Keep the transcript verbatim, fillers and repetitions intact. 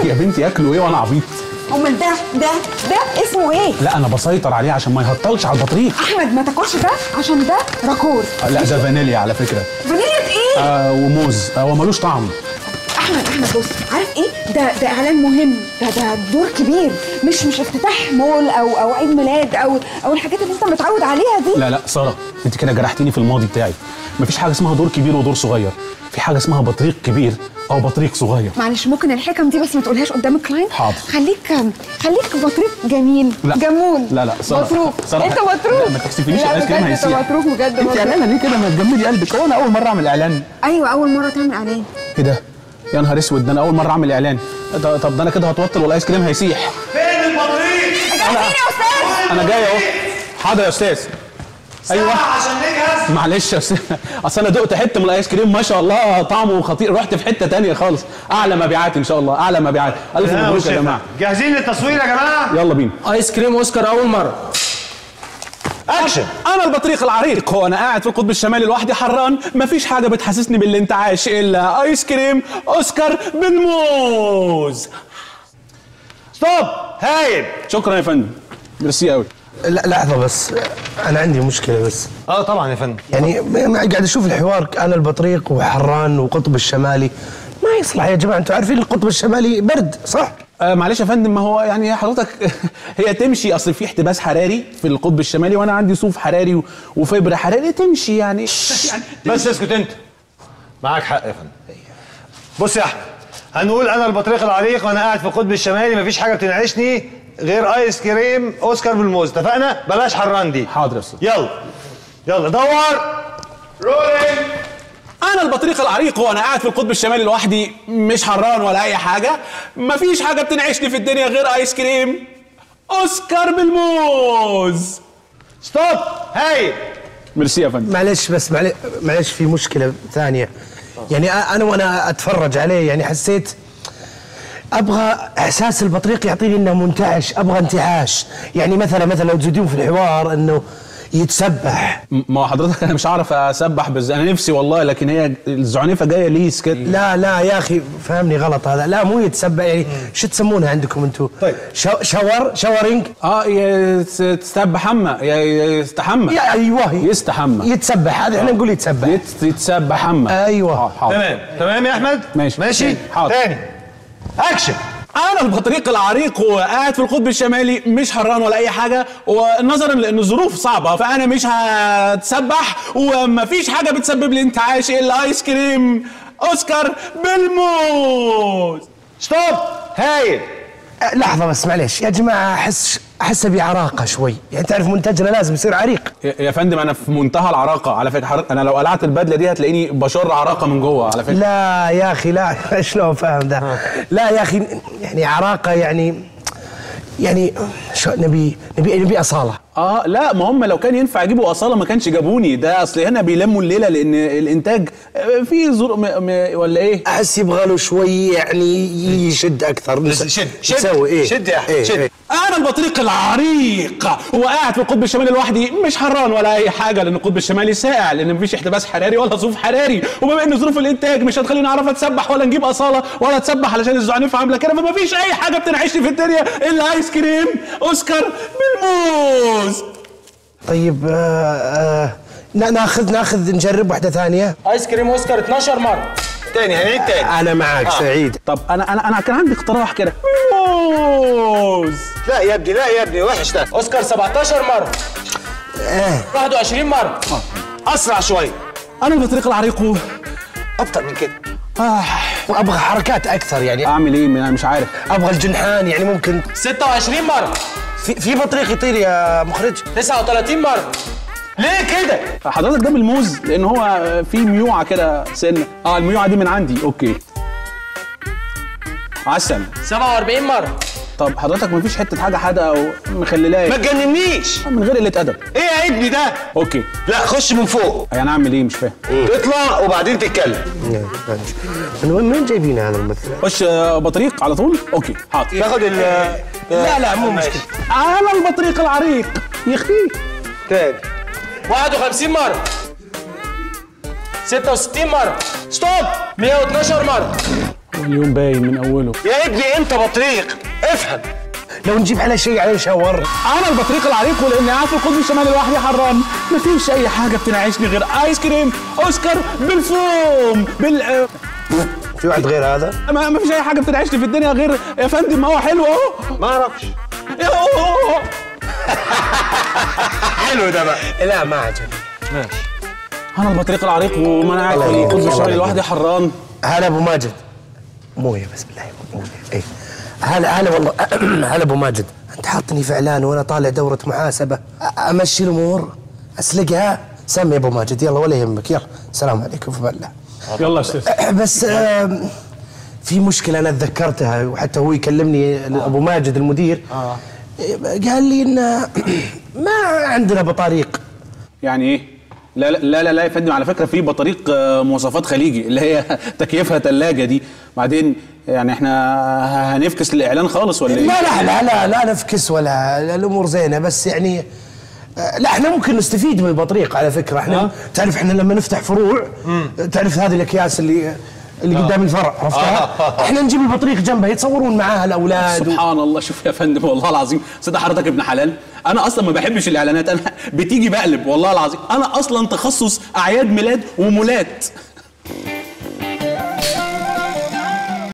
يا بنتي ياكلوا ايه وانا عبيط؟ امال ده ده ده اسمه ايه؟ لا انا بسيطر عليه عشان ما يهطلش على البطريق. احمد ما تاكلش ده عشان ده راكور. آه لا ده فانيليا على فكره. فانيليا ايه؟ آه وموز، آه ومالوش طعم. احمد احمد بص، عارف ايه ده؟ ده اعلان مهم، ده ده دور كبير، مش مش افتتاح مول او او عيد ميلاد او او الحاجات اللي انت متعود عليها دي. لا لا ساره، انت كده جرحتيني في الماضي بتاعي. مفيش حاجه اسمها دور كبير ودور صغير، في حاجه اسمها بطريق كبير او بطريق صغير. معلش ممكن الحكم دي بس ما تقولهاش قدام الكلاينت؟ حاضر. خليك خليك بطريق جميل. لا. جمول. لا لا ساره مطروق. ساره انت مطروق. لا ما تكسفنيش الايس كريم هيسيح. انت مطروق بجد. انت اعلانه ليه كده؟ ما تجمدي قلبك، هو انا اول مره اعمل اعلان؟ ايوه اول مره تعمل اعلان. ايه ده؟ يا نهار اسود، ده انا اول مره اعمل اعلان. طب ده انا كده هتوتر والايس كريم هيسيح. فين البطريق؟ انا فين يا استاذ؟ انا جاي اهو. حاضر يا استاذ. ايوه عشان نجهز. معلش يا استاذ، اصل انا دقت حته من الايس كريم ما شاء الله طعمه خطير، رحت في حته ثانيه خالص. اعلى مبيعات ان شاء الله، اعلى مبيعات. الف مبروك يا جماعه. جاهزين للتصوير يا جماعه؟ يلا بينا. ايس كريم اوسكار اول مره. اكشن. انا البطريق العريق، وانا قاعد في القطب الشمالي لوحدي حران، مفيش حاجه بتحسسني بالانتعاش الا ايس كريم اوسكار بالموز. ستوب. هايل. شكرا يا فندم، ميرسي قوي. لا لحظة بس، أنا عندي مشكلة بس. اه طبعا يا فندم. يعني قاعد أشوف الحوار، أنا البطريق وحران وقطب الشمالي، ما يصلح يا جماعة. أنتوا عارفين القطب الشمالي برد صح؟ آه معلش يا فندم، ما هو يعني حضرتك هي تمشي، اصل في احتباس حراري في القطب الشمالي وانا عندي صوف حراري وفبر حراري، تمشي يعني. بس اسكت انت. معاك حق يا فندم. بص يا احمد، هنقول انا البطريق العريق وانا قاعد في القطب الشمالي، مفيش حاجه بتنعشني غير ايس كريم اوسكار بالموز. اتفقنا؟ بلاش حران دي. حاضر يا استاذ. يلا يلا دور. رولينج. انا البطريق العريق وانا قاعد في القطب الشمالي لوحدي، مش حران ولا اي حاجه، مفيش حاجه بتنعشني في الدنيا غير ايس كريم اوسكار بالموز. ستوب. هايل. ميرسي يا فندم. معلش بس معلش, معلش في مشكلة ثانية. يعني أنا وأنا أتفرج عليه يعني حسيت ابغى احساس البطريق يعطيني انه منتعش، ابغى انتعاش. يعني مثلا مثلا لو تزيدون في الحوار انه يتسبح. ما هو حضرتك انا مش عارف اسبح، بس انا نفسي والله، لكن هي الزعنفه جايه ليس كده. لا لا يا اخي فهمني غلط هذا، لا مو يتسبح. يعني شو تسمونها عندكم انتم؟ طيب شو شاور شاورينج. اه يتسبح حمى، يستحمى. ايوه يستحمى. يتسبح، هذا احنا نقول يتسبح. يت يتسبح حمى. ايوه تمام تمام يا احمد. ماشي ماشي. حاضر. تاني اكشن. انا البطريق العريق وقاعد في القطب الشمالي، مش حران ولا اي حاجه، ونظرا لان الظروف صعبه فانا مش هتسبح، ومفيش حاجه بتسبب لي انتعاش الا ايس كريم اوسكار بالموز. ستوب. هايل. لحظة بس معلش يا جماعة، أحس أحس بعراقة شوي، يعني تعرف منتجنا لازم يصير عريق. يا فندم أنا في منتهى العراقة على فكرة، حضرتك أنا لو قلعت البدلة دي هتلاقيني بشر عراقة من جوه على فكرة. لا يا أخي لا، شلون فاهم ده؟ لا يا أخي يعني عراقة يعني يعني شو نبي نبي نبي أصالة. اه لا، ما هم لو كان ينفع يجيبوا اصاله ما كانش جابوني. ده اصل هنا بيلموا الليله لان الانتاج فيه زر م... م... ولا ايه؟ احس يبغى له شوي يعني يشد اكثر. شد شد يسوي ايه؟ شد يا احمد. شد. انا البطريق العريق وقاعد في القطب الشمالي لوحدي، مش حران ولا اي حاجه لان القطب الشمالي ساقع، لان مفيش احتباس حراري ولا صوف حراري، وبما ان ظروف الانتاج مش هتخليني اعرف اتسبح ولا نجيب اصاله ولا اتسبح علشان الزعنفه عامله كده، فمفيش اي حاجه بتنعشني في الدنيا الا ايس كريم اوسكار بالموز. طيب آه آه ناخذ ناخذ نجرب واحده ثانيه. ايس كريم اوسكار اتناشر مره. تاني هنعيد تاني. انا معك. آه. سعيد. طب انا انا انا كان عندي اقتراح كده. بالموز. لا يا ابني لا يا ابني وحش ده. اوسكار سبعتاشر مره. اه واحد وعشرين مره. آه. اسرع شوي. انا البطريق العريق اكتر من كده. آه. وابغى حركات اكثر يعني. اعمل ايه؟ انا مش عارف. ابغى الجنحان يعني ممكن ستة وعشرين مره. في في بطريق يطير يا مخرج. تسعة وثلاثين مره. ليه كده؟ حضرتك ده بالموز لان هو في ميوعه كده سنه. اه الميوعه دي من عندي. اوكي عسل. سبعة وأربعين مره. طب حضرتك مفيش حته حاجه حادقه او مخللايه؟ ما تجننيش من غير قله ادب. ايه يا ابني ده؟ اوكي. لا خش من فوق. يعني اعمل ايه؟ مش فاهم. تطلع وبعدين تتكلم. من وين من جايبين هذا الممثل؟ خش بطريق على طول. اوكي حاضر. تاخد ال لا لا مو مشكله. انا البطريق العريق يخفي. تاني. واحد وخمسين مره. ستة وستين مره. ستوب. مية واتناشر مره. اليوم باين من اوله. يا ابني انت بطريق، افهم. لو نجيب على شيء عليه شاور. انا البطريق العريق ولاني قاعد في القطب الشمالي لوحدي حران، مفيش اي حاجه بتنعشني غير ايس كريم اوسكار بالفوم بال في واحد غير هذا؟ ما مفيش اي حاجه بتنعشني في الدنيا غير يا فندم، ما هو حلو اهو. ما اعرفش. أوه. حلو ده بقى. لا ما عجبني. ماشي. انا البطريق العريق وما انا قاعد في القطب الشمالي لوحدي حران. هلا ابو ماجد. مويه بس بالله مويه. ايه هلا هلا والله. هلا ابو ماجد، انت حاطني في اعلان وانا طالع دوره محاسبه، امشي الامور اسلقها. سمي يا ابو ماجد يلا ولا يهمك، يلا السلام عليكم في بالله. يلا يا استاذ. بس آم، في مشكله انا تذكرتها وحتى هو يكلمني ابو ماجد المدير. اه قال لي ان ما عندنا بطاريق. يعني ايه؟ لا لا لا لا يا فندم، على فكره في بطاريق مواصفات خليجي اللي هي تكييفها ثلاجه دي. بعدين يعني احنا هنفكس الاعلان خالص ولا ايه؟ لا لا لا لا لا نفكس ولا الامور زينه، بس يعني لا احنا ممكن نستفيد من البطريق على فكره. احنا أه؟ تعرف احنا لما نفتح فروع مم. تعرف هذه الاكياس اللي اللي أه. قدام الفرع عرفتها؟ أه. احنا نجيب البطريق جنبها يتصورون معاها الاولاد. سبحان و... الله. شوف يا فندم والله العظيم صدق حضرتك ابن حلال، انا اصلا ما بحبش الاعلانات، انا بتيجي بقلب والله العظيم. انا اصلا تخصص اعياد ميلاد ومولات.